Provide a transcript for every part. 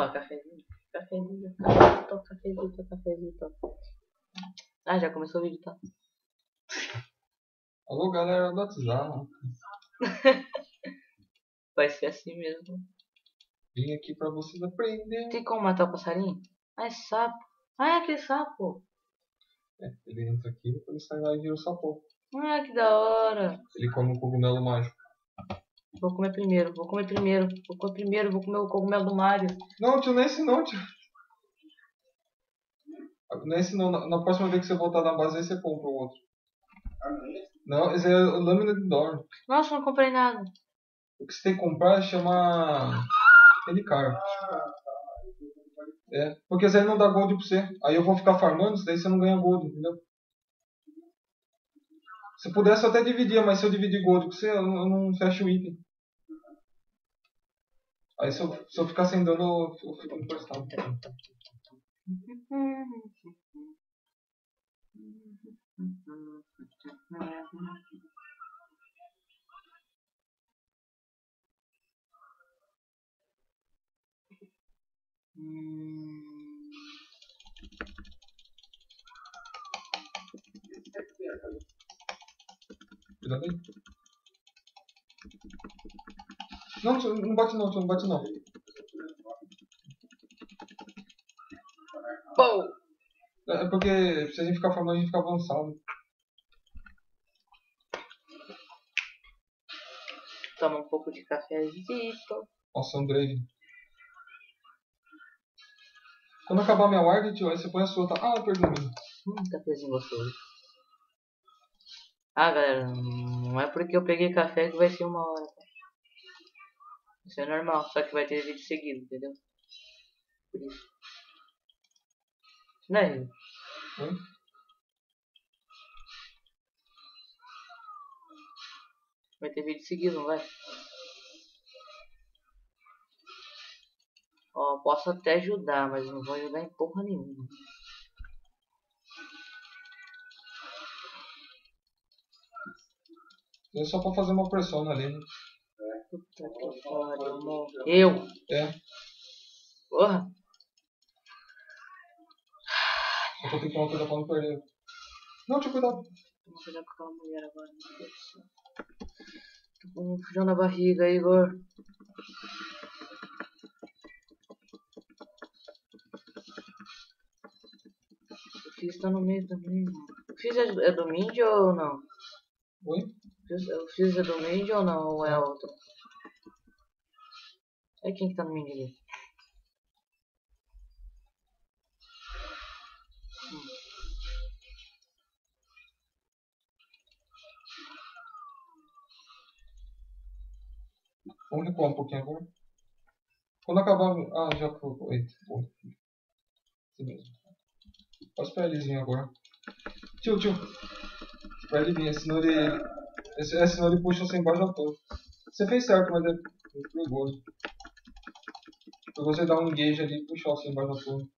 Ó, cafezinho. Cafezinho. Cafezinho. Ah, já começou o vídeo, tá? Alô, galera do WhatsApp. Vai ser assim mesmo. Vim aqui pra vocês aprenderem. Tem como matar o passarinho? Ah, é sapo. Ah, é aquele sapo. Ele entra aqui, depois ele sai lá e vira o sapo. Ah, que da hora. Ele come o cogumelo mágico. Vou comer primeiro. Vou comer o cogumelo do Mario. Não, tio, não é esse não, tio. Não é esse não. Na próxima vez que você voltar na base, aí você compra o outro. Não, esse é a lâmina de Dorn. Nossa, não comprei nada. O que você tem que comprar chama Helicar. É, porque isso aí não dá gold pra você. Aí eu vou ficar farmando, daí você não ganha gold, entendeu? Se pudesse eu até dividia, mas se eu dividir gold com você, eu não fecho o item. Aí se eu ficar sem dano, eu fico emprestado. Cuidado aí. Não, tio, não bate não, tio, não bate não. Pou! É porque se a gente ficar farmando, a gente fica avançado. Toma um pouco de cafezito. Nossa, Andrei. Quando acabar minha ward, tio, aí você põe a sua, tá? Ah, eu perdi o meu. Cafezinho gostoso. Ah, galera, não é porque eu peguei café que vai ser 1 hora. Tá? Isso é normal, só que vai ter vídeo seguido, entendeu? Por isso. Não é? Oi? Vai ter vídeo seguido, não vai? Ó, posso até ajudar, mas não vou ajudar em porra nenhuma. É só pra fazer uma pressão ali, né? Puta que pariu, morreu. É, Porra. eu tô tentando tomar cuidado pra não perder. Não, tio, cuidado. Vou cuidar com aquela mulher agora, meu Deus do céu. Tô com um frio na barriga, Igor. O Fizz tá no meio também, mano. O Fizz é do mid ou não? Oi? O Fizz é do mid ou não? Ou é outro? É quem que tá no mid ali? Vamos recuar um pouquinho agora. Quando acabar... Ah, já foi. Eita, pô. Isso mesmo. Faz pra Elisinho agora. Tio. Pra ele vir, senão ele... senão ele puxa você embaixo da torre. Você fez certo, mas é perigoso. Pra você dar um engage ali e puxar você embaixo da torre.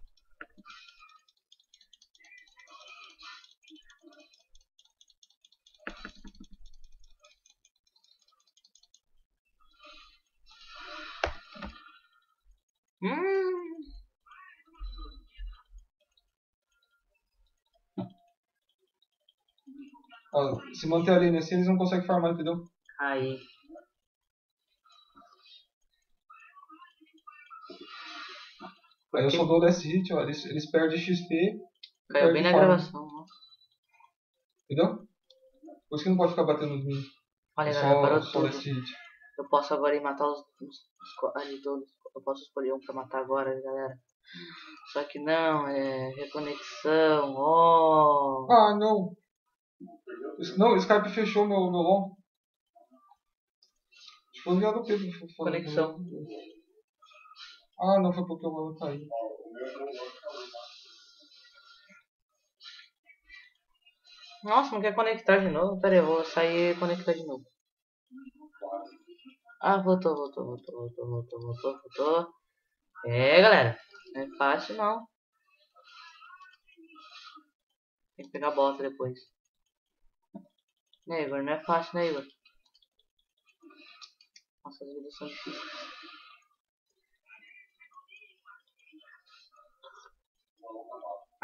Ó, se manter ali nesse, eles não conseguem farmar, entendeu? Aí. Aí eu só dou desse hit, ó, eles perdem XP. Caiu bem na farm. gravação, ó. Entendeu? Por isso que não pode ficar batendo nos mim. Olha, É galera, parou só tudo. desse hit. Eu posso agora ir matar os ali todos. Eu posso escolher um pra matar agora, galera. Só que não, é reconexão, ó. Ah, não. Não, o Skype fechou meu LOL. Foi enviado o Pedro. Conexão. Ah, não, foi porque o meu caiu. Nossa, não quer conectar de novo? Pera aí, eu vou sair e conectar de novo. Ah, voltou. É, galera. Não é fácil, não. Tem que pegar a bota depois. Né, Igor? Não é fácil, né, Igor? Nossa, as vidas são difíceis.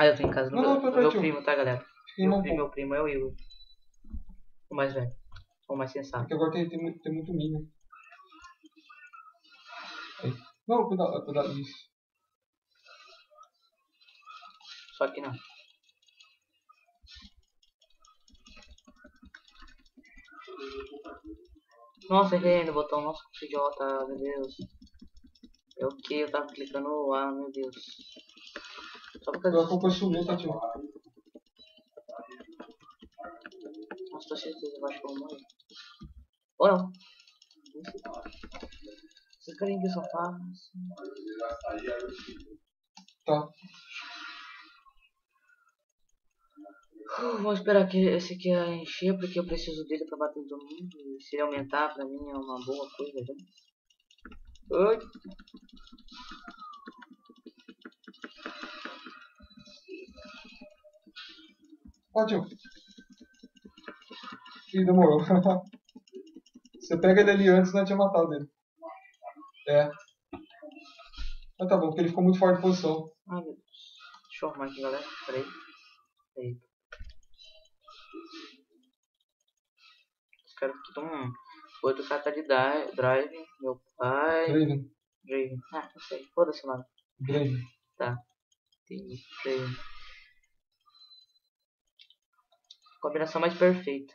Ah, eu tô em casa do Não, não, meu tio. primo, tá, galera? Fiquei um pouco. Meu primo é o Igor. O mais velho. O mais sensato. Porque agora tem muito milho. Aí. Não, cuidado disso. Só que não. Nossa, errei no botão. Nossa, que idiota, meu Deus. É o que? Eu tava clicando. Ah, meu Deus. Só por causa Agora que eu disso. sumiu, tá, tio? Nossa, tô certeza, eu acho que eu vou morrer. Ou não. Esses carinhos que são fáceis. Tá. Vou esperar que esse aqui encher, porque eu preciso dele pra bater em todo mundo. E se ele aumentar, pra mim é uma boa coisa, viu? Oi. Ó, tio. Ih, demorou. Você pega ele ali antes, não tinha matado ele. É. Mas tá bom, porque ele ficou muito fora de posição. Ai, meu Deus. Deixa eu arrumar aqui, galera. Peraí. Aí. Os caras aqui estão. O outro cara tá de drive. Meu pai. Draven. Draven. Ah, não sei. Foda-se o nome. Draven. Tá. Entendi. Draven. Combinação mais perfeita.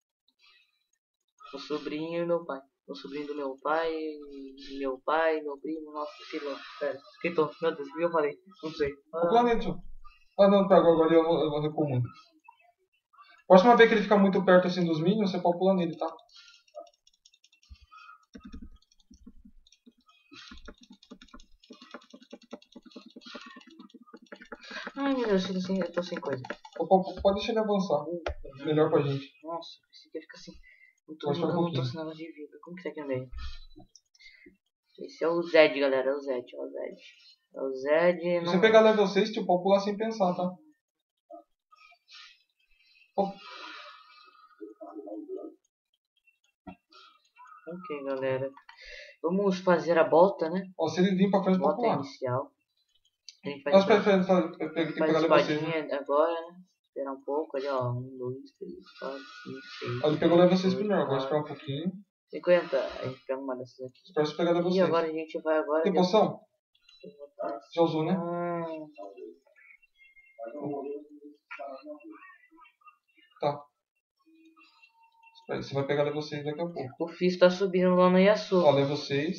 O sobrinho e meu pai. O sobrinho do meu pai, meu primo, nossa, filho. Pera, escritor, meu Deus, o que eu falei? Não sei. O planeta, tio. Ah, não, tá, agora eu vou recuar muito. Próxima vez que ele ficar muito perto assim dos minions, você pode pular nele, tá? Ai meu Deus, eu tô sem coisa. Pode deixar ele avançar. Melhor pra gente. Nossa, esse aqui fica assim. Pode ficar um Eu não tô pouquinho. sem negócio de vida. Como que tá aqui no meio? Esse é o Zed, galera. É o Zed, é o Zed. É o Zed. Se Não... você pegar level 6, tio, pode pular sem pensar, tá? Oh. Ok, galera. Vamos fazer a volta, né? Ó, se ele vir pra frente, pode Volta pular. inicial. A gente Mas faz pegar level 6, né? espadinha agora, né? Esperar um pouco ali, ó. 1, 2, 3, 4, 5, 6. Ó, ele pegou level 6 primeiro, agora esperar um pouquinho. 50. A gente pega uma dessas aqui. Espera você pegar level 6. E agora a gente vai agora. Tem poção? Já usou, né? Tá. Espera aí, você vai pegar level 6 daqui a pouco. O Fizz tá subindo lá no Yasuo. Ó, level 6.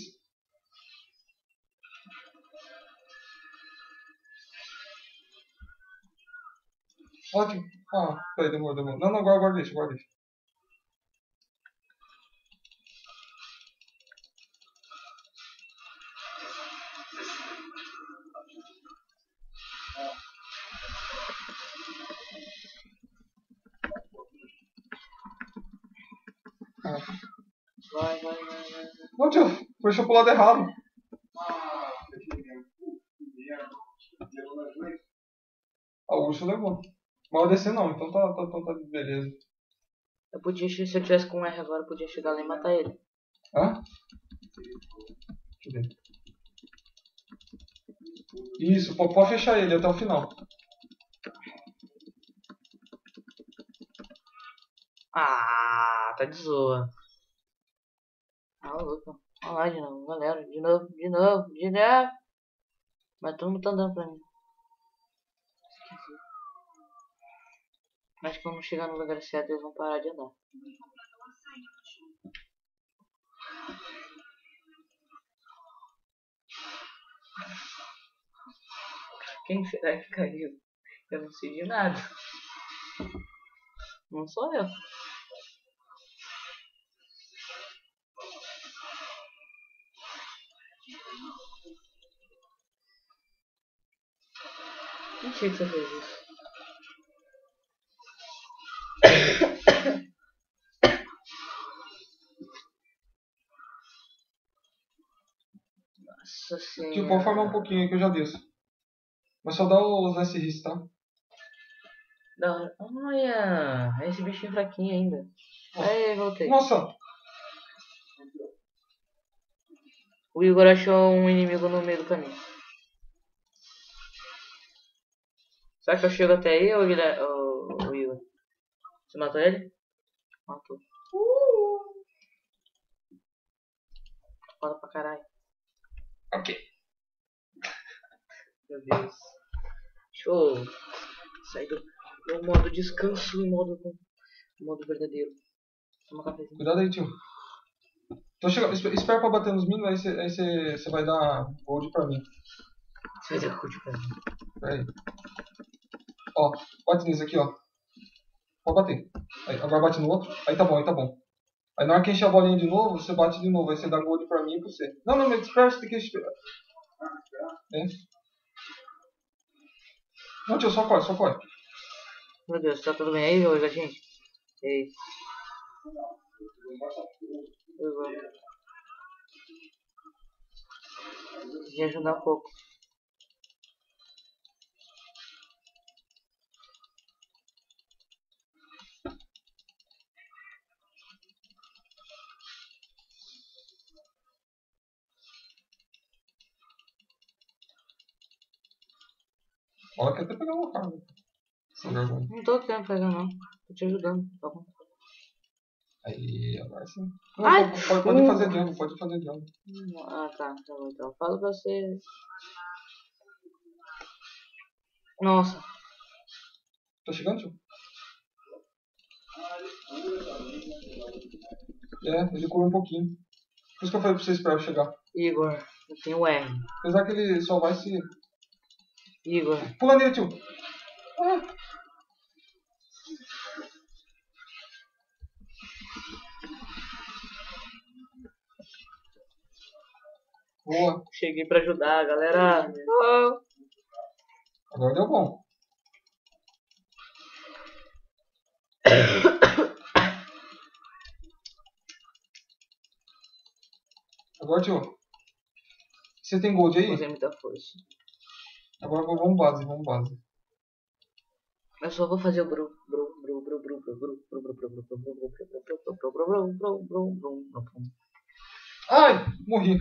Ótimo. Ah, peraí, demorou. Não, agora deixa. Vai. Não, tio, puxou pro lado errado. Ah, o urso levou. Mas o DC não, então tá beleza. Eu podia, se eu tivesse com R agora, eu podia chegar lá e matar ele. Hã? Deixa eu ver. Isso, pode fechar ele até o final. Ah, tá de zoa. Ah, louco. Olha lá de novo, galera. De novo. Mas todo mundo tá andando pra mim. Esqueci. Acho que quando chegar no lugar certo, eles vão parar de andar. Quem será que caiu? Eu não sei de nada. Não sou eu. Mentira que você fez isso. Nossa senhora. Tio, pode farmar um pouquinho aí que eu já desço. Mas só dá os SRs, tá? Não, olha, esse bichinho fraquinho ainda. Aí, voltei. Nossa! O Igor achou um inimigo no meio do caminho. Será que eu chego até aí, ô Guilherme? Ô Igor? Você matou ele? Matou. Foda pra caralho. Ok. Meu Deus. Deixa eu sair do modo descanso e modo verdadeiro. Toma um cafezinho. Cuidado aí, tio. Tô chegando. Espera pra bater nos minions, aí você vai dar gold pra mim. Você vai dar curte pra mim. Pera aí. Ó, bate nesse aqui, ó. Pode bater. Aí, agora bate no outro. Aí tá bom, aí tá bom. Aí na hora que encher a bolinha de novo, você bate de novo. Aí você dá gold pra mim e pra você. Não, mas espera, você tem que esperar. É. Não, tio, só corre, só corre. Meu Deus, tá tudo bem aí, ô gente? Ei. Eu vou me ajudar um pouco. Ó, quer até pegar uma farm. Sem vergonha. Não tô querendo pegar não. Tô te ajudando. Tá bom. Aí, agora sim. Não, Ai! pode fazer jungle, pode fazer jungle. Ah, tá. Tá bom, então. Falo pra você. Nossa. Tá chegando, tio? É, ele cura um pouquinho. Por isso que eu falei pra você esperar eu chegar. Igor, eu tenho R. Apesar que ele só vai se... Igor. Pula nele, tio. Ah. Boa. Cheguei pra ajudar, galera. Oh. Agora deu bom. Agora, tio. Você tem gold aí? Usei muita força. Agora vamos base, vamos base. Eu só vou fazer o bru, bru, bru, bru, bru, bru, bru, bru, bru, bru, bru, bru, bru, bru, bru, bru, bru, bru, bru, bru. Ai, morri.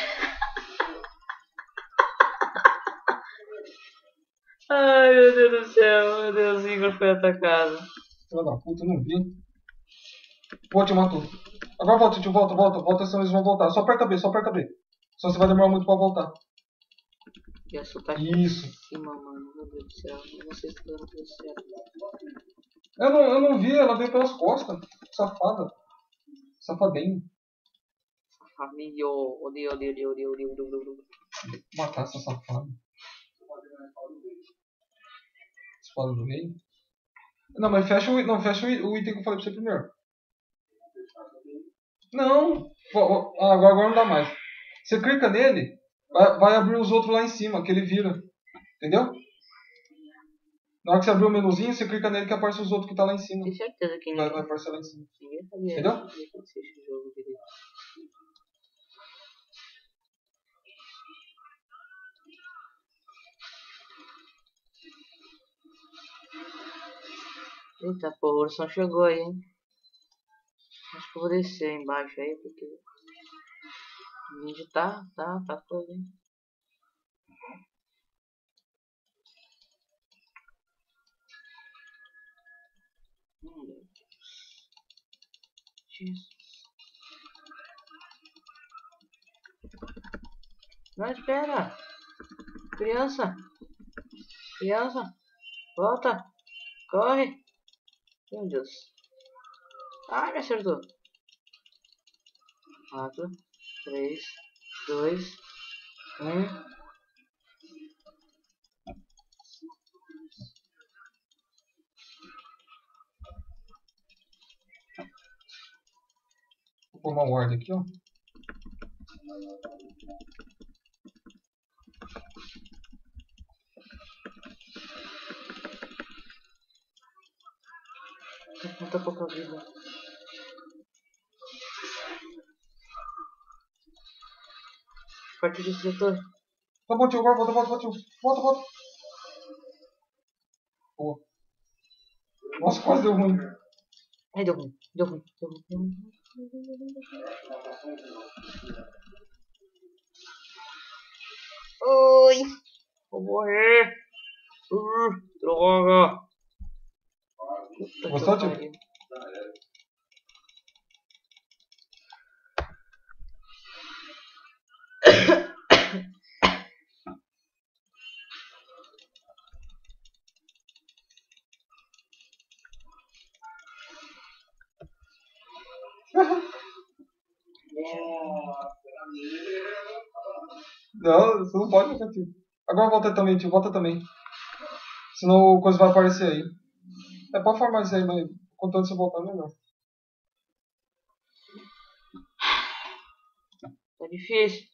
Ai, meu Deus do céu, meu Deus, Igor foi atacado. Filha da puta, não vi. Pô, tio, matou. Agora volta, tio, volta, senão eles vão voltar. Só aperta B, só aperta B. Senão você vai demorar muito pra voltar. E a sua tá aqui Isso. em cima, mano, meu Deus do céu. Eu não sei se tá dando tudo certo. Eu não vi, ela veio pelas costas. Safada. Safadinho. Família, odeio. Matar essa safada. Espada do rei. Não, mas fecha o item que eu falei pra você primeiro. Não. Agora não dá mais. Você clica nele, vai abrir os outros lá em cima, que ele vira. Entendeu? Na hora que você abrir o menuzinho, você clica nele que aparece os outros que tá lá em cima. Tenho certeza que Vai aparecer lá em cima. ninguém sabia. Entendeu? Esse jogo direito. Eita porra, o Ursão chegou aí, hein? Acho que eu vou descer aí embaixo aí, porque o vídeo tá coisa, hein? Meu Deus. Jesus. Não, espera! Criança! Volta! Corre! Meu Deus. Ai, me acertou. 4, 3, 2, 1. Vou pôr uma ward aqui, ó. Muita pouca vida. A partir desse setor. Tá bom, tio, agora volta, tio. Volta. Boa. Nossa, quase deu ruim. Ai, deu ruim. Oi! Vou morrer. Droga. Puta Gostou, que tio? pariu. Não, você não pode voltar, tio. Agora volta também, tio. Volta também. Senão o coisa vai aparecer aí. É pra formar isso aí, mas contanto você voltar melhor. Tá difícil.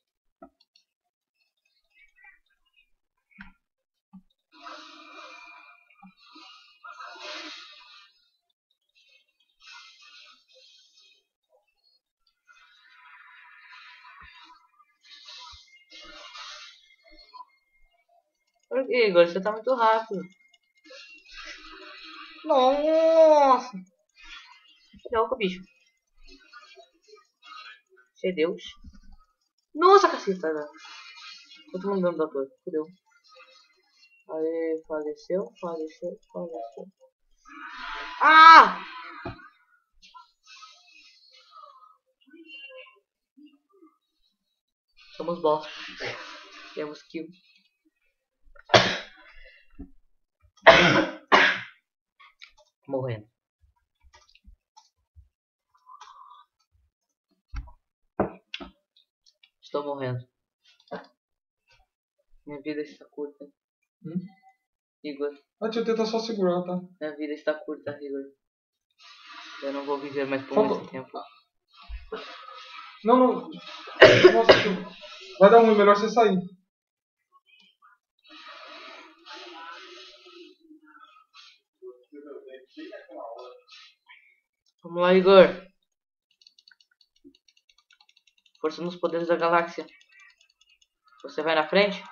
Por que, Igor? Você tá muito rápido. Nossa. Droga, bicho. Você é Deus. Nossa, caceta. Tô tomando dano da torre. Fudeu. Aí, faleceu. Ah! Somos boss. Temos kill. Morrendo. Estou morrendo. Minha vida está curta. Igor. Ah, tio, tenta só segurar, tá? Minha vida está curta, Igor. Eu não vou viver mais por Falta- muito tempo. Não, não. Nossa, tio. Vai dar ruim, melhor você sair. Vamos lá, Igor. Força nos poderes da galáxia. Você vai na frente?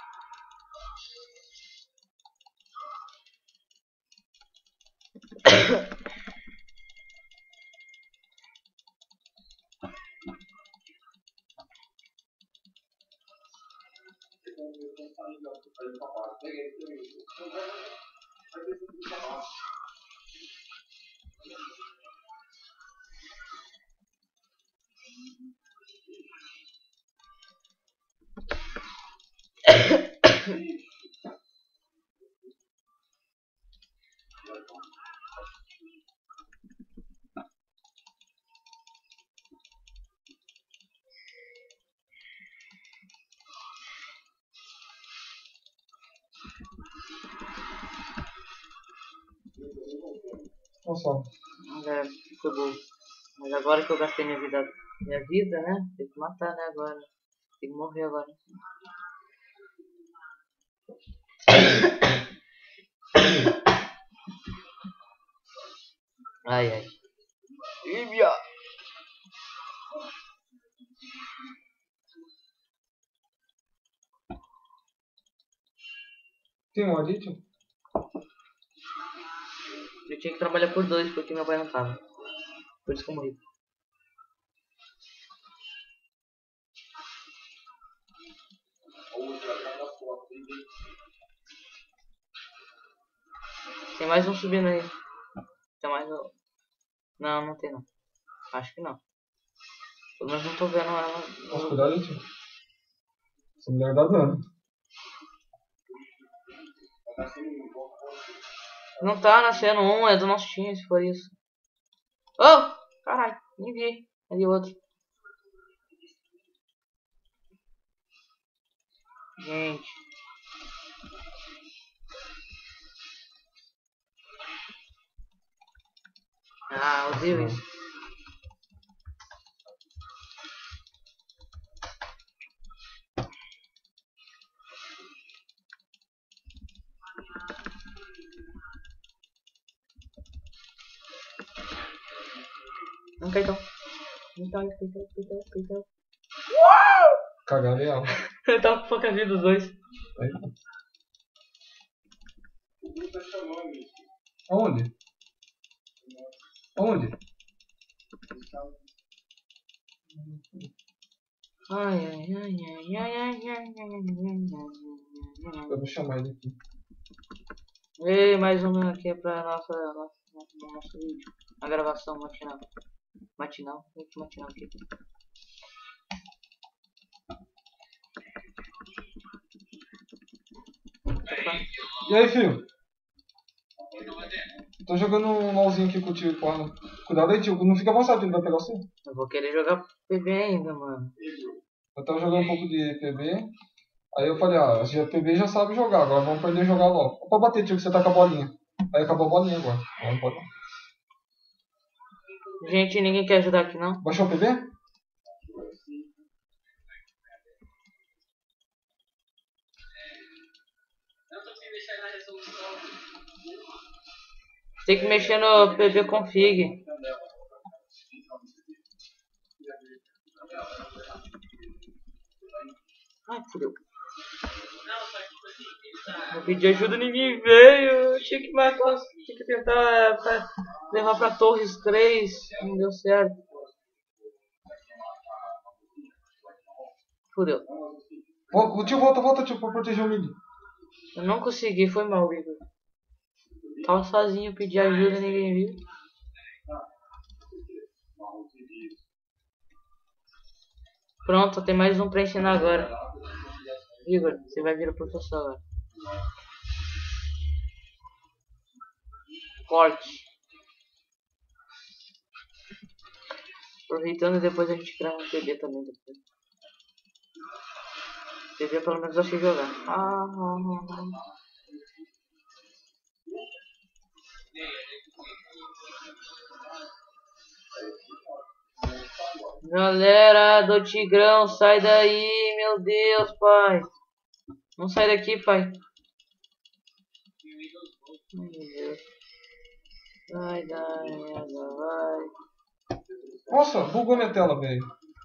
Nossa. É, foi bom. Mas agora que eu gastei minha vida, né? Tem que matar, né? Agora. Tem que morrer agora. Ai, ai. Ibia! Tem um ali, tio? Eu tinha que trabalhar por 2 porque meu pai não tava. Por isso que eu morri. Tem mais um subindo aí. Tem mais um. Não, não tem não. Acho que não. Pelo menos não tô vendo ela. Nossa, cuidado aí, tio. Essa mulher dá dano. Não tá nascendo um, é do nosso time, se for isso. Oh! Caralho, nem vi. Ali outro. Gente. Ah, odeio isso. Não cai então. Então. Cagar real. Eu tava com pouca vida os dois. Aí. Aonde? Aonde? Ai. Eu vou chamar ele aqui. E mais uma aqui pra nosso vídeo. A gravação matinal. Muito matinal aqui. E aí, filho? Tô jogando um LOLzinho aqui com o tio, porra. Cuidado aí, tio. Não fica avançado, ele vai pegar você. Eu vou querer jogar PB ainda, mano. Eu tava jogando um pouco de PB. Aí eu falei, ah, PB já sabe jogar, agora vamos aprender a jogar LOL. Pra bater, tio, que você tá com a bolinha. Aí acabou a bolinha agora. Agora não pode não. Gente, ninguém quer ajudar aqui, não? Baixou o PB? Tem que mexer no PB config. Ai, fudeu. Vou pedir ajuda, ninguém veio. Eu tinha que matar, tinha que tentar levar pra Torres 3. Não deu certo. Fudeu. O tio, volta, tio, pra proteger o mid. Eu não consegui, foi mal, Igor. Tava sozinho, pedi ajuda, ninguém viu. Pronto, tem mais um pra ensinar agora. Igor, você vai vir o professor agora. Corte. Aproveitando, depois a gente grava um PB também. PB pelo menos eu sei jogar. Galera do Tigrão, sai daí, meu Deus, pai. Não sai daqui, pai. Meu Deus. Vai dar merda, vai. Nossa, bugou minha tela, velho.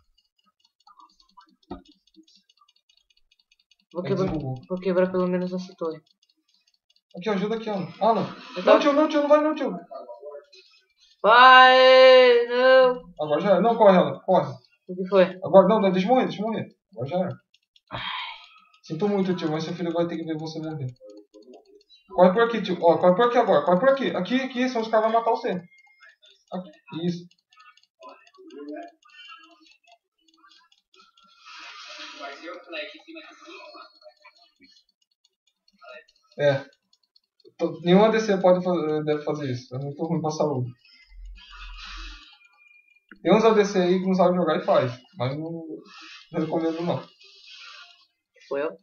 Vou quebrar pelo menos essa torre. Aqui, ajuda aqui, Alan. Alan. Não, tio, não vai não, tio. Vai, não. Agora já era. Não, corre, Alan, corre. O que foi? Agora, não, deixa eu morrer. Agora já era. Sinto muito, tio, mas seu filho vai ter que ver você morrer. Corre por aqui, tio. Ó, corre por aqui agora. Corre por aqui. Aqui, senão os caras vão matar você. Aqui. Isso. É. Nenhum ADC deve fazer isso. É muito ruim pra saúde. Tem uns ADC aí que não sabem jogar e faz. Mas não recomendo não. Foi eu?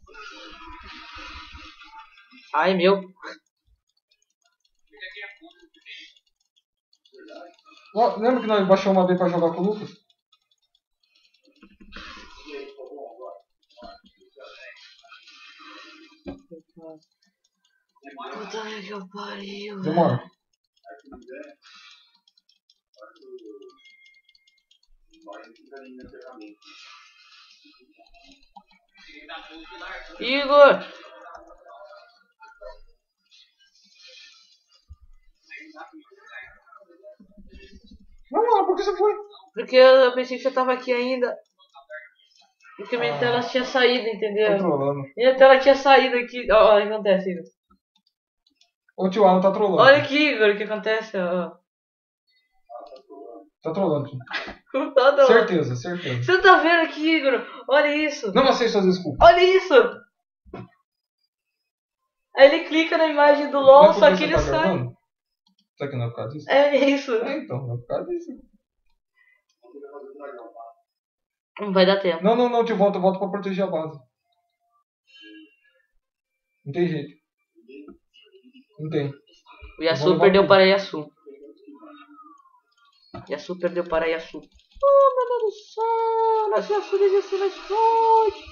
Ai, meu. Lembra que nós baixamos uma vez pra jogar com o Lucas? Puta que eu pariu. Demora. Igor! Não, por que você foi? Porque eu pensei que você tava aqui ainda. Porque minha tela tinha saído, entendeu? Tá trolando. Minha tela tinha saído aqui. Ó, o que acontece, Igor? O tio Alan tá trolando. Olha aqui, Igor, o que acontece, ó. Tá trolando, tio. Não tá, não. Certeza. Você não tá vendo aqui, Igor? Olha isso. Não aceito suas desculpas. Olha isso. Aí ele clica na imagem do LOL, só que ele sai. Gravando? Será que não é por causa disso? É isso. É, então, não é por causa disso. Não vai dar tempo. Não, tio, volta pra proteger a base. Não tem jeito. Não tem. O Yasuo perdeu para Yasuo. Yasuo perdeu para Yasuo. Oh, meu Deus do céu! Nosso Yasuo devia ser mais forte.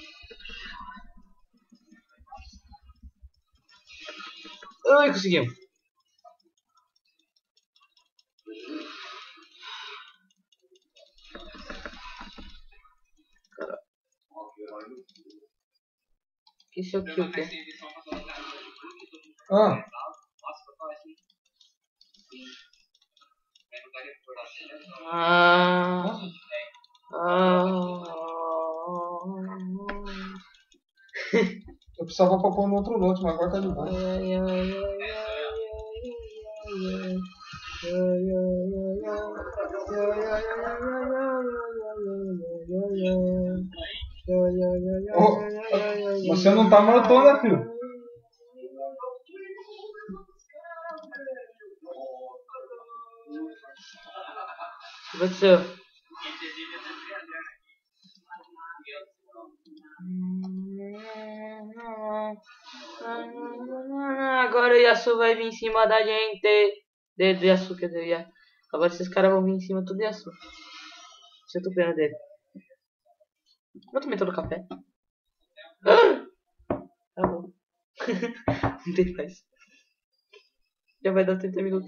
Ai, conseguimos. Cara. Que seu kill, que? Ah. Eu precisava pra pôr no outro lote, mas agora tá de boa. Você não tá maratona, filho. O que aconteceu? Agora o Yasu vai vir em cima da gente. Do Yasu, quer dizer, agora esses caras vão vir em cima tudo do Yasu. Sinto pena dele. Eu tomei todo o café. Tá bom. Não tem mais. Já vai dar 30 minutos.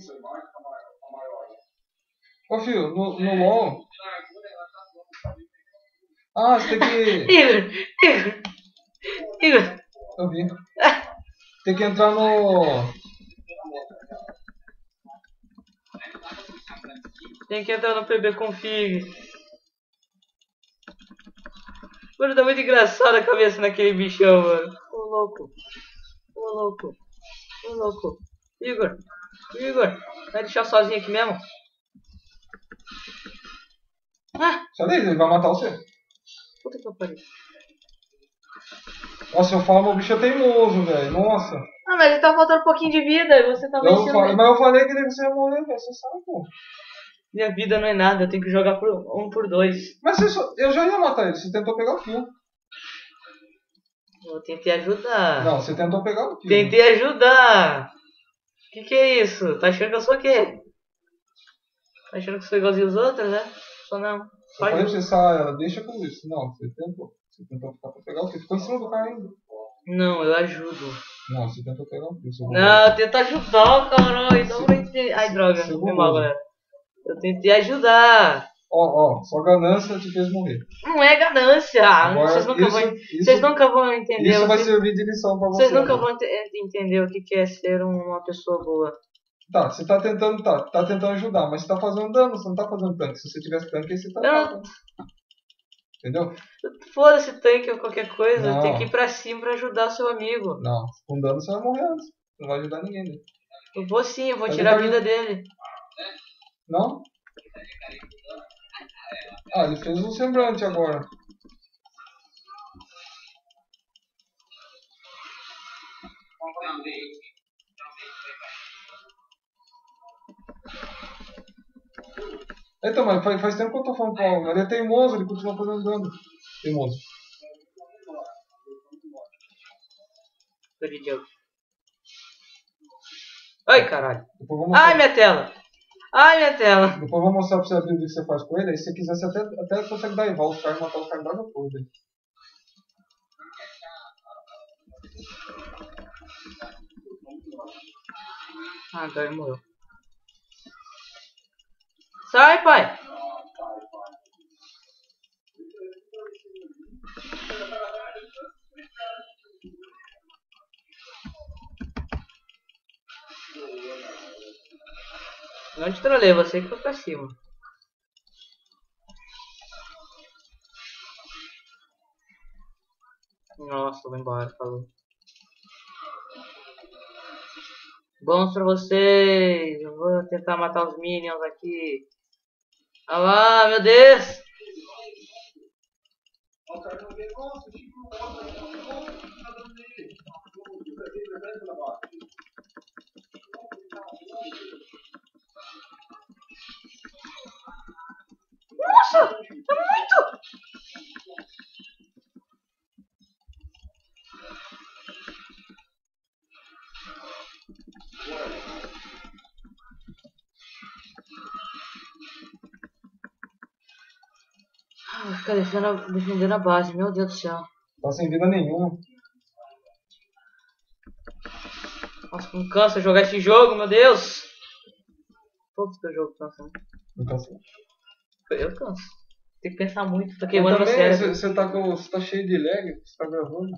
Ô filho, no LOL. Ah, você tem que. Igor! Eu vi. Tem que entrar no. Tem que entrar no PB Config. Mano, tá muito engraçado a cabeça naquele bichão, mano. Ô louco. Ô louco. Ô louco. Igor. Vai deixar sozinho aqui mesmo? Ah! Sai daí, ele vai matar você. Puta que pariu. Nossa, eu falo, meu bicho é teimoso, velho. Nossa. Ah, mas ele tá faltando um pouquinho de vida e você tá vencendo. Mas eu falei que você ia morrer, velho. Você sabe, pô. Minha vida não é nada, eu tenho que jogar por 1 por 2. Mas eu já ia matar ele, você tentou pegar o kill. Eu tentei ajudar. Não, você tentou pegar o kill. Tentei ajudar. Que é isso? Tá achando que eu sou o quê? Tá achando que eu sou igualzinho os outros, né? Só não. Eu falei pra você, Sara, deixa com isso. Não, você tentou. Você tentou ficar pra pegar o kill. Ficou em cima do cara ainda. Não, eu ajudo. Não, você tentou pegar o kill. Não, eu tento ajudar, caralho. Então não entendi. Ai, droga. Foi mal, galera. Eu tentei ajudar. Ó, só ganância te fez morrer. Não é ganância. Agora, vocês nunca vão entender. Isso vai servir de lição pra você. Vocês nunca vão entender o que é ser uma pessoa boa. Tá, você tá tentando ajudar, mas você tá fazendo dano, você não tá fazendo tanque. Se você tivesse tanque, aí você tá fazendo. Entendeu? Foda-se tanque ou qualquer coisa, Não. tem que ir pra cima pra ajudar seu amigo. Não, com dano você vai morrer antes. Não vai ajudar ninguém, né? Eu vou sim, eu vou tirar a vida dele. Não? Ah, ele fez um semblante agora. Então, mas faz tempo que eu tô falando com ele. Ele é teimoso, ele continua fazendo dano. Teimoso. Tô de Deus. Ai, caralho. Ai, minha tela. Ai, minha tela. Depois eu vou mostrar pra você a build que você faz com ele. Aí se você quiser, você até consegue dar rival os caras, matar os caras da porra dele. Ah, agora ele morreu. Sai, pai. Não te trolei, você que foi pra cima. Nossa, vou embora, falou. Bons pra vocês. Eu vou tentar matar os minions aqui. Ah lá, meu Deus. Nossa, é muito. Vou ficar defendendo a base, meu Deus do céu. Tá sem vida nenhuma. Nossa, como cansa jogar esse jogo, meu Deus. Todos que eu jogo cansam. Não cansa. Eu canso. Tem que pensar muito, tá queimando meu cérebro. Você tá cheio de lag, você tá gravando.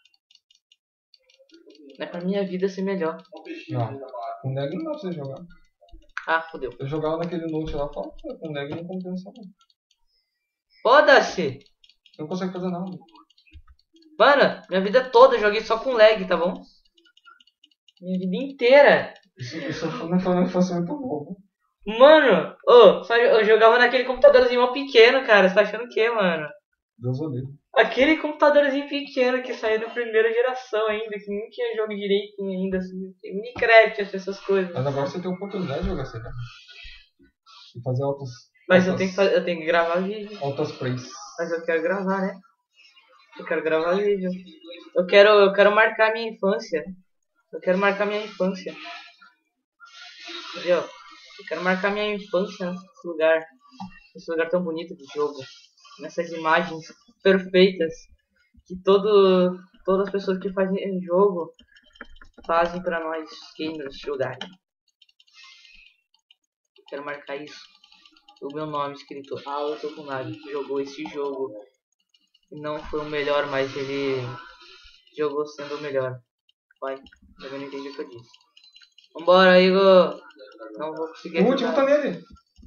É pra minha vida ser melhor. Não, com lag não dá pra você jogar. Ah, fodeu. Eu jogava naquele note lá, fala, com lag não compensa não. Foda-se! Você não consegue fazer nada. Mano, minha vida toda eu joguei só com lag, tá bom? Minha vida inteira. Isso não foi uma infância muito boa. Mano, ô, eu jogava naquele computadorzinho mó pequeno, cara. Você tá achando o quê, mano? Deus o livre. Aquele computadorzinho pequeno que saiu da primeira geração ainda, que nem tinha jogo direitinho ainda, assim. Minecraft, essas coisas. Mas agora você tem a oportunidade de jogar esse cara. E fazer altas. Mas eu tenho que gravar vídeo. Altas plays. Mas eu quero gravar, né? Eu quero gravar vídeo. Eu quero marcar minha infância. Eu quero marcar minha infância. Entendeu? Eu quero marcar minha infância nesse lugar. Nesse lugar tão bonito de jogo. Nessas imagens perfeitas que todas as pessoas que fazem jogo fazem pra nós gamers jogarem. Eu quero marcar isso. O meu nome escrito Alto Kunag jogou esse jogo. Não foi o melhor, mas ele jogou sendo o melhor. Vai, eu não entendi o que eu disse. Vambora, Igor! Não vou conseguir. O último tá nele.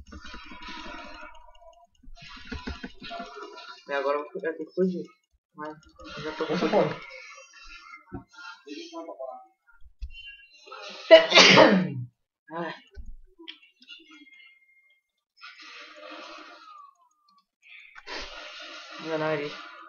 E agora eu vou ter que fugir. Mas eu já tô Você fugindo. pode. Ai. Meu nariz.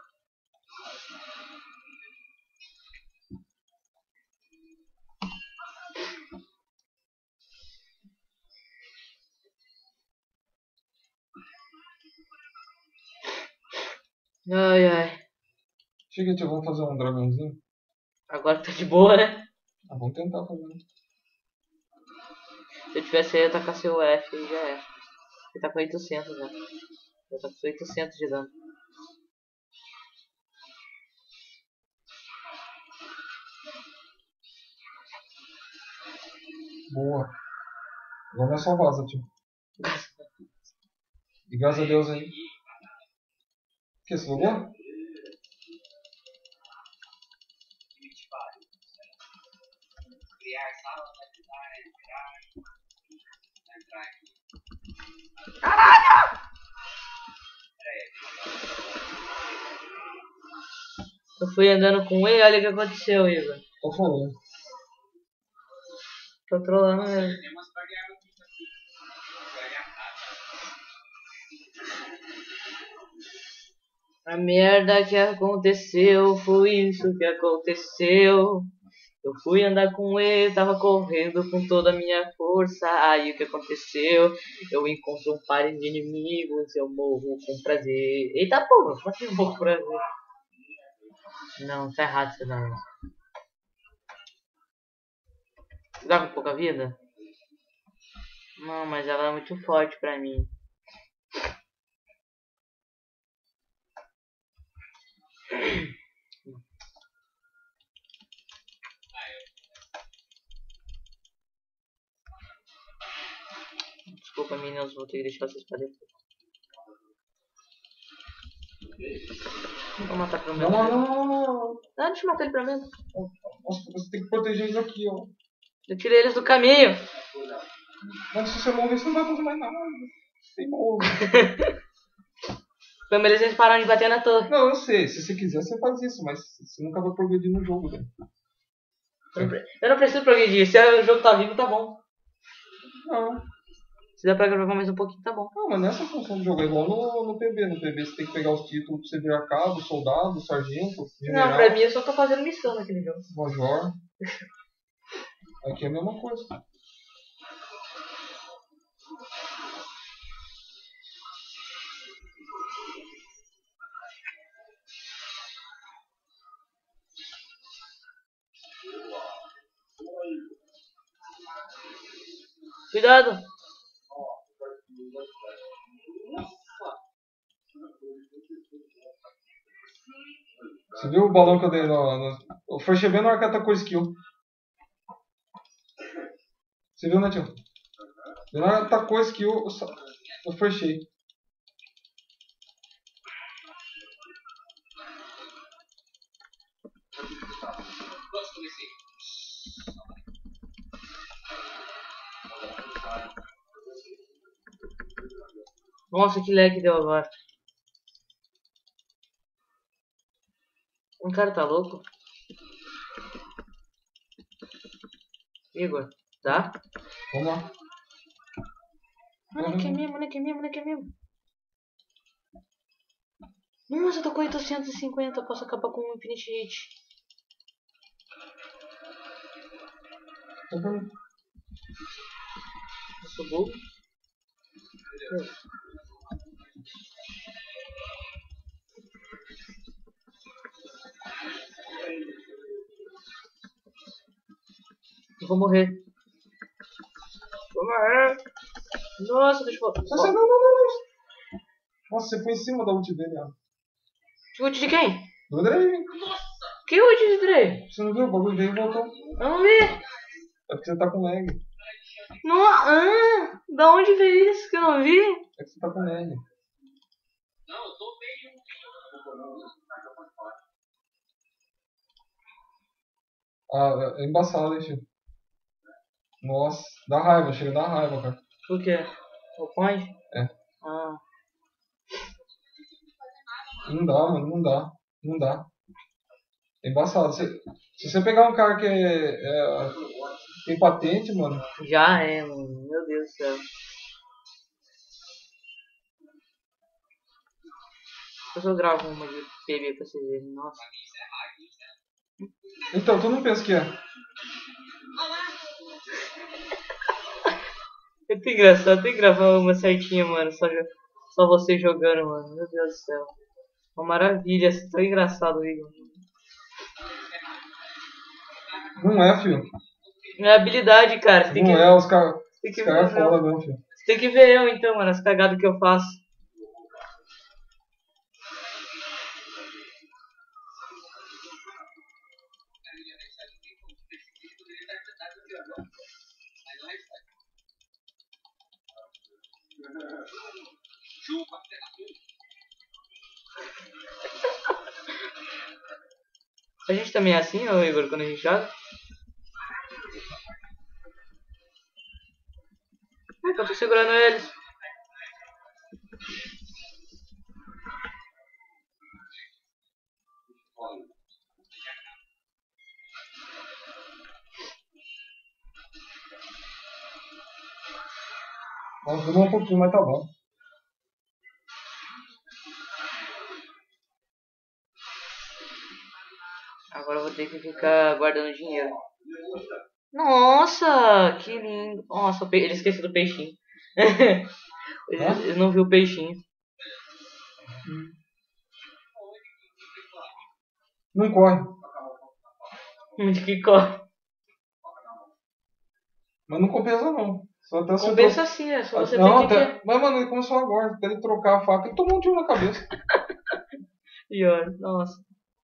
Ai, ai. Chega, tio, vamos fazer um dragãozinho. Agora tá de boa, né? Ah, vamos tentar fazer. Se eu tivesse aí, eu ia tacar seu F e já é. Ele tá com 800 já. Eu tô com 800 de dano. Boa. Agora é só vaza, tio. E graças a Deus aí. O que? Você logou? Eu fui andando com ele, olha o que aconteceu, Igor. Tô falando. Tô trolando ele. A merda que aconteceu, foi isso que aconteceu. Eu fui andar com ele, tava correndo com toda a minha força. Aí o que aconteceu? Eu encontro um par de inimigos, eu morro com prazer. Eita porra, como assim eu morro com prazer? Não, tá errado isso não. Você dá com pouca vida? Não, mas ela é muito forte pra mim. Desculpa, meninos, vou ter que deixar vocês pra depois. Não vou matar pelo Não, menos. não. Não, deixa eu matar ele pelo menos. Nossa, você tem que proteger eles aqui, ó. Eu tirei eles do caminho. Mas se você morrer, você não vai fazer mais nada. Tem morro. Foi melhor eles pararam de bater na torre. Não, eu sei. Se você quiser, você faz isso. Mas você nunca vai progredir no jogo, velho. Eu não preciso progredir. Se o jogo tá vivo, tá bom. Não. Se der pra gravar mais um pouquinho, tá bom. Não, mas não é essa função do jogo. É igual no PB. No PB você tem que pegar os títulos pra você virar cabo, soldado, sargento, general. Não, pra mim eu só tô fazendo missão naquele jogo. Major. Aqui é a mesma coisa. Cuidado. Você viu o balão que eu dei no... Eu fui bem na hora que atacou skill. Você viu, né, tio? Na hora que atacou skill, eu fechei. Nossa, que lag deu agora. Um cara tá louco? Igor, tá? Vamos lá. Mano, aqui é mesmo, mano, aqui é mesmo, mano, aqui é mesmo. Nossa, eu tô com 850, posso acabar com um Infinite Hit. Tá bom. Eu sou bobo. Eu vou morrer. Vou morrer. Nossa, deixa eu... Nossa, não. Nossa, você foi em cima da ult dele, ó. Ult de quem? Do Andrei. Que ult de Dre? Você não viu? O bagulho veio e voltou. Eu não vi. É porque você tá com lag. Não, da onde veio isso que eu não vi? É que você tá com lag. Ah, é embaçado, hein, filho. Nossa, dá raiva, chega a dar raiva, cara. O quê? O point? É. Ah. Não dá, mano, não dá. É embaçado. Se você pegar um cara que tem patente, mano. Já é, mano. Meu Deus do céu. Depois eu gravo uma de PB pra vocês verem. Nossa. Então, tu não pensa que é? É muito engraçado. Tem que gravar uma certinha, mano. Só você jogando, mano. Meu Deus do céu. Uma maravilha. É tão engraçado, Igor. Não é, filho. Não é habilidade, cara. Você tem Não que, é, os caras tem que é ver foda eu. mesmo, filho. Você tem que ver eu, então, mano. As cagadas que eu faço. A gente também é assim, ô Igor, quando a gente joga? É que eu tô segurando eles. Nossa, demorou um pouquinho, mas tá bom. Agora eu vou ter que ficar guardando dinheiro. Nossa, que lindo. Nossa, ele esqueceu do peixinho. Ele não viu o peixinho. Não corre. Onde que corre? Mas não compensa não. Só até você Compensa sim, é só você não, ter até... Mas, mano, ele começou agora. Até ele trocar a faca, ele tomou um tiro na cabeça. Pior, nossa.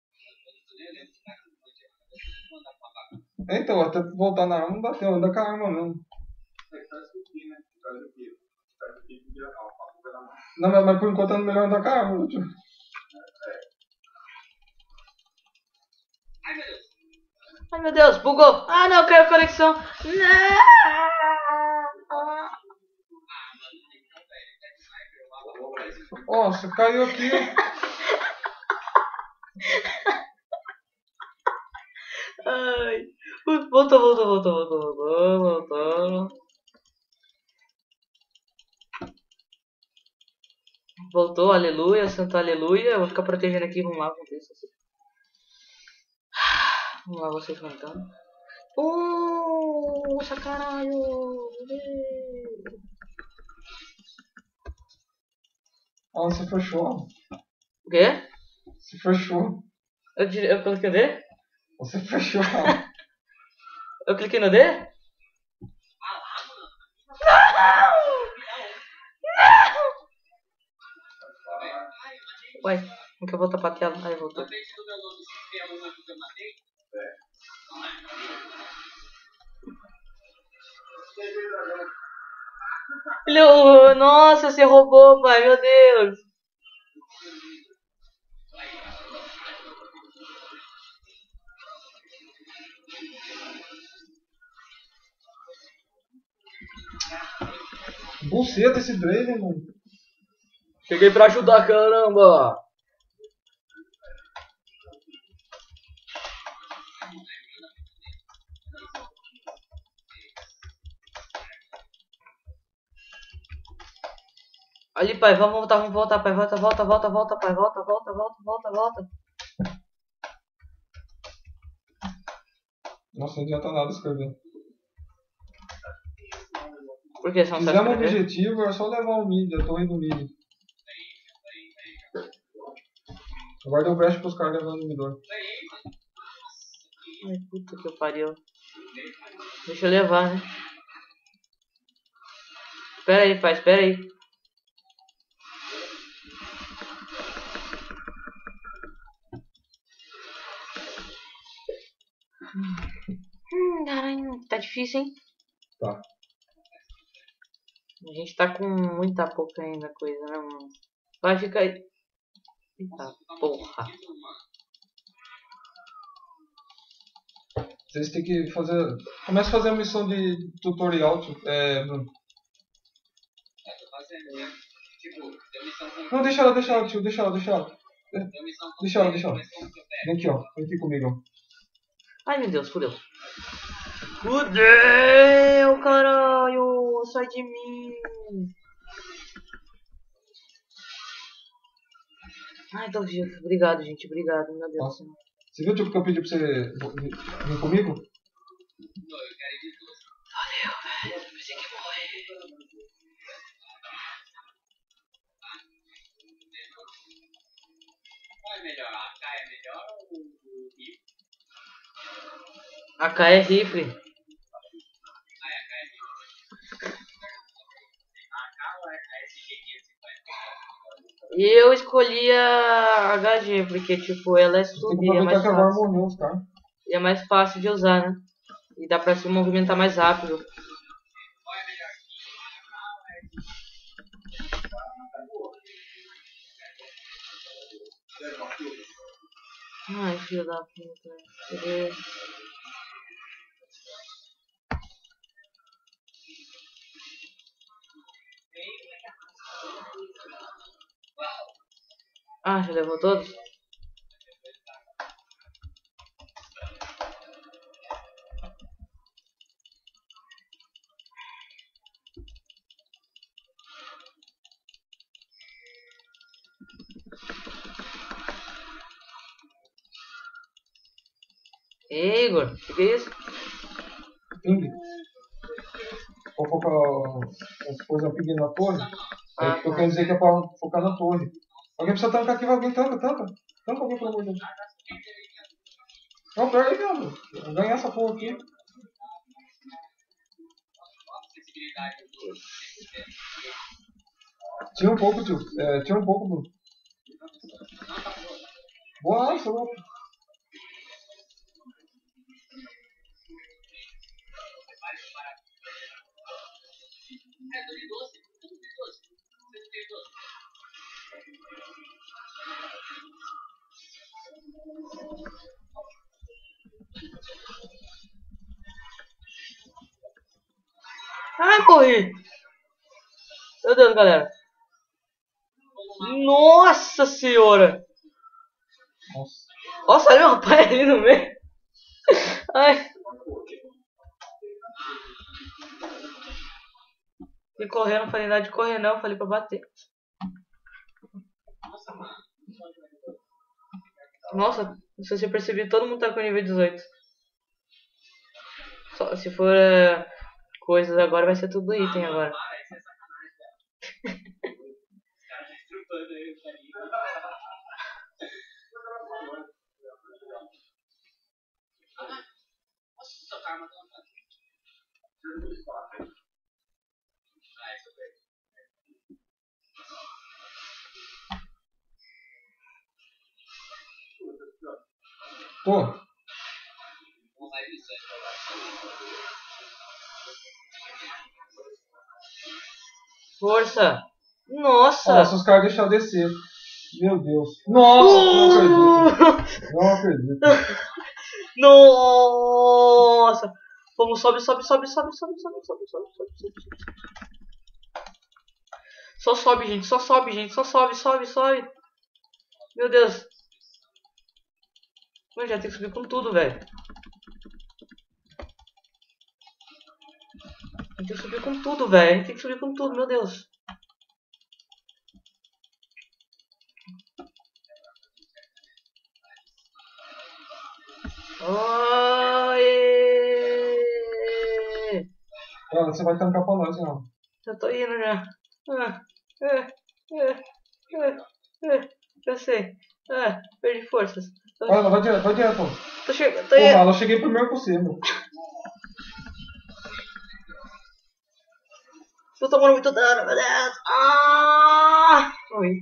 Então, até voltar na arma não dá tempo, anda com a arma mesmo. Não, mas por enquanto é melhor andar com a arma, tio. Ai meu Deus, bugou. Ah não, caiu a conexão. Não. Nossa, caiu aqui. Ai. Voltou. Voltou, aleluia, santo aleluia. Eu vou ficar protegendo aqui, vamos lá, vamos ver se... Vamos lá, vocês cantando. Sacanagem. Ah, você fechou. O quê? Você fechou. Eu cliquei no D? Você fechou. Eu cliquei no D? Não! Ué, não quer voltar pra tela? Aí voltou. Nossa, você roubou, pai, meu Deus. Buceta esse Draven, mano. Cheguei pra ajudar, caramba. Ali, pai, vamos voltar, pai. Volta, pai. Volta. Nossa, não adianta nada escrever. Por que você não sabe Fizemos um escrever? objetivo, é só levar o milho, a torre do milho. Agora deu brecha pros caras levando o midor. Ai, puta que pariu. Deixa eu levar, né? Espera aí, pai, espera aí. Caralho, tá difícil, hein? Tá. A gente tá com muita pouca ainda coisa, né, mano? Vai ficar aí. Eita porra. Vocês têm que fazer... Começa a fazer a missão de tutorial, tio. Bruno. Não, deixa ela, tio. Deixa ela. Deixa ela. Vem aqui, ó. Vem aqui comigo, ó. Ai, meu Deus, fudeu. Fudeu, caralho. Sai de mim. Ai, tô vivo. Obrigado, gente. Obrigado, meu Deus. Nossa. Você viu, tipo, que eu pedi pra você vir comigo? Valeu, velho. Pensei que ia morrer. Qual é melhor? A AK é melhor ou o rifle? AK é rifle. Ah, é, AK é rifle. A AK ou a SG-550? E eu escolhi a HG, porque, tipo, ela é Tem que subir, é mais aproveitar que agora fácil. morreu os caras. E é mais fácil de usar, né? E dá pra se movimentar mais rápido. Qual é melhor? Ai, filho da puta. Cadê? Ah, já levou todos? Ei, Igor, o que é isso? Ping. Vou focar as coisas ping na torre. Ah, Eu quero dizer que é pra focar na torre. Alguém precisa tancar aqui, alguém tanca. Tanca alguém, pelo amor de Deus. Não, pega aí, meu. Vou ganhar essa porra aqui. Tinha um pouco, tio. Tinha um pouco, Bruno. Boa, seu louco. Ai, morri! Meu Deus, galera. Nossa senhora! Nossa. Nossa, olha meu pai ali no meio. Ai. Fui correndo, não falei nada de correr não, falei pra bater. Nossa, se você perceber, todo mundo tá com nível 18. Só, se for coisas agora, vai ser tudo item agora. Nossa, cara, matou uma. Ah, isso foi. Tô. Vamos lá, isso Força! Nossa! Nossa, os caras deixaram descer. Meu Deus. Nossa, não acredito. Não acredito. Nossa! Vamos, sobe. Só sobe, gente. Só sobe. Meu Deus. Eu já tenho que subir com tudo, velho. Tem que subir com tudo, velho. Tem que subir com tudo, meu Deus. Oi! Alan, você vai tancar pra nós, Alan. Já tô indo já. Eu sei. Perdi forças. Alan, vai direto, Alan. Tô chegando, tô Porra, indo. Alan, eu cheguei primeiro que você, meu. Tô tomando muito dano, meu Deus. Oi.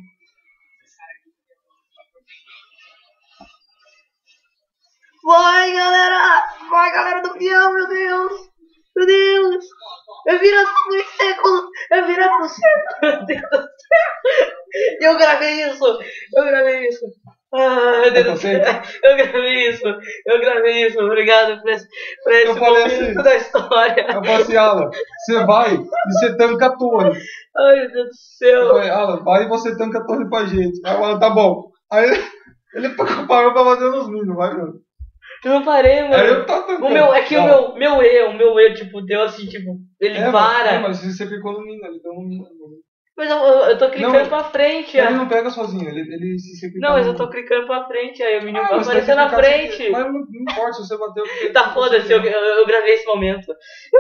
Vai, galera! Vai, galera do peão, meu Deus! Meu Deus! Eu viro assim nos séculos! Eu viro no século! Meu Deus do céu! Eu gravei isso! Meu Deus do céu! Eu gravei isso! Obrigado por esse momento assim, da história! Eu falei assim, Alan, você vai e você tanca a torre. Ai, meu Deus do céu! Eu falei, Alan, vai e você tanca a torre pra gente. Aí o Alan, tá bom. Aí ele parou pra fazer nos minions, vai, mano. Eu não parei, mano. Aí eu tô tancando. O meu E, tipo, deu assim, tipo, ele para. Mas você clicou no minion, ele deu no minion. Mas eu tô clicando pra frente, Ele não pega sozinho, ele se clica. Não, mas eu tô clicando pra frente, aí o menino vai mas aparecer na frente. Mas não importa se você bateu. Tá foda-se, eu gravei esse momento.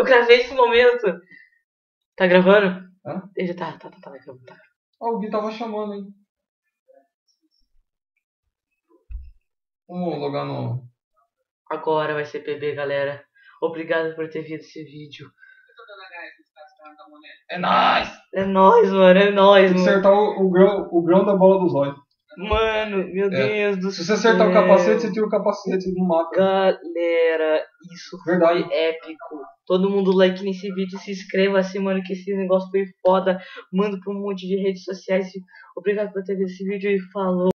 Tá gravando? Hã? Ele tá gravando. O Gui tava chamando, hein. Vamos logar no... Agora vai ser PB, galera. Obrigado por ter visto esse vídeo. É nóis! É nóis, mano. Acertar o grão da bola do zóio. Mano, meu Deus do céu. Se você acertar o capacete, você tira o capacete e não mata. Galera, isso Verdade. foi épico. Todo mundo like nesse vídeo, se inscreva assim, mano, que esse negócio foi foda. Manda pra um monte de redes sociais. Obrigado por ter visto esse vídeo e falou.